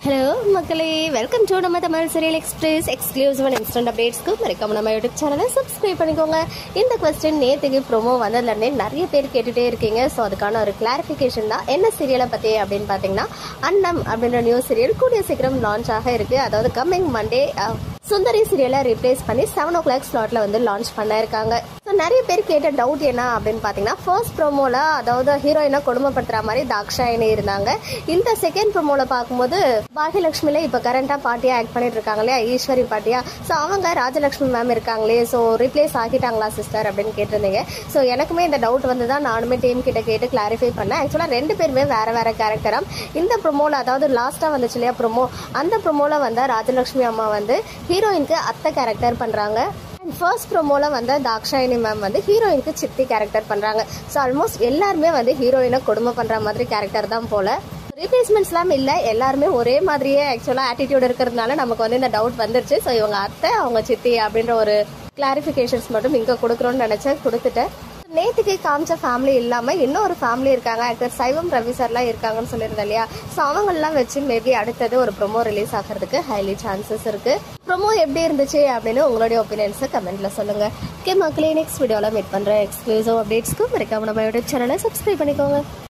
Hello மக்களே, welcome to நம்ம Tamil serial express exclusive and instant அப்டேட்ஸ்க்கு மறக்காம நம்ம யூடியூப் சேனலை சப்ஸ்கிரைப் பண்ணிக்கோங்க. இந்த கொஸ்டின் நேற்றுக்கு ப்ரோமோ வந்ததுலேருந்தே நிறைய பேர் கேட்டுகிட்டே இருக்கீங்க. ஸோ அதுக்கான ஒரு கிளாரிஃபிகேஷன் தான். என்ன சீரியலை பற்றி அப்படின்னு பார்த்தீங்கன்னா, அன்னம் அப்படின்ற நியூ சீரியல் கூடிய சீக்கிரம் லான்ச் ஆக இருக்குது. அதாவது கம்மிங் மண்டே சுந்தரி சீரியலை ரீப்ளேஸ் பண்ணி 7 o'clock ஸ்லாட்டில் வந்து லான்ச் பண்ண இருக்காங்க. ஸோ நிறைய பேர் கேட்ட டவுட் என்ன அப்படின்னு பார்த்தீங்கன்னா, ஃபர்ஸ்ட் ப்ரோமோவில் அதாவது ஹீரோயினை கொடுமைப்படுத்துகிற மாதிரி தாக்ஷாயினி இருந்தாங்க. இந்த செகண்ட் ப்ரோமோவில் பார்க்கும்போது பாகியலட்சுமியில் இப்போ கரண்டாக பாட்டியாக ஆக்ட் பண்ணிட்டு இருக்காங்க இல்லையா, ஈஸ்வரி பாட்டியா. ஸோ அவங்க ராஜலட்சுமி மேம் இருக்காங்களே, ஸோ ரீப்ளேஸ் ஆகிட்டாங்களா சிஸ்டர் அப்படின்னு கேட்டிருந்தீங்க. ஸோ எனக்குமே இந்த டவுட் வந்து தான் நானுமே டீம் கிட்ட கேட்டு கிளாரிஃபை பண்ணேன். ஆக்சுவலாக 2 பேருமே வேற கேரக்டராக இந்த ப்ரோமோவில், அதாவது லாஸ்ட்டாக வந்துச்சு இல்லையா ப்ரோமோ, அந்த ப்ரோமோவில் வந்து ராஜலட்சுமி அம்மா வந்து ஹீரோயினுக்கு அத்தை கேரக்டர் பண்ணுறாங்க. அண்ட் ஃபர்ஸ்ட் ப்ரோமோவில் வந்து தாக்ஷாயினி மேம் வந்து ஹீரோயினுக்கு சித்தி கேரக்டர் பண்ணுறாங்க. ஸோ ஆல்மோஸ்ட் எல்லாருமே வந்து ஹீரோயினை கொடுமை பண்ணுற மாதிரி கேரக்டர் தான் போல. ரீப்ளேஸ்மெண்ட்ஸ்லாம் இல்லை, எல்லாருமே ஒரே மாதிரியே ஆக்சுவலாக ஆட்டிடியூட் இருக்கிறதுனால நமக்கு வந்து இந்த டவுட் வந்துருச்சு. ஸோ இவங்க அத்தை அவங்க சித்தி அப்படின்ற ஒரு கிளாரிஃபிகேஷன்ஸ் மட்டும் இங்கே கொடுக்குறோன்னு நினச்சேன், கொடுத்துட்டேன். நேற்றுக்கு காமிச்ச ஃபேமிலி இல்லாமல் இன்னொரு ஃபேமிலி இருக்காங்க. ஆக்டர் சைவம் ரவி சார்லாம் இருக்காங்கன்னு சொல்லியிருந்தேன் இல்லையா. ஸோ அவங்கெல்லாம் வச்சு மேபி அடுத்தது ஒரு ப்ரோமோ ரிலீஸ் ஆகிறதுக்கு ஹைலி சான்சஸ் இருக்குது. ப்ரோமோ எப்படி இருந்துச்சு அப்படின்னு உங்களுடைய ஒப்பீனியன்ஸை கமெண்ட்டில் சொல்லுங்கள். ஓகே மக்களே, நெக்ஸ்ட் வீடியோவில் மீட் பண்ணுற எக்ஸ்க்ளூசிவ் அப்டேட்ஸ்க்கு மறக்காம நம்ம யூடியூப் சேனலை சப்ஸ்கிரைப் பண்ணிக்கோங்க.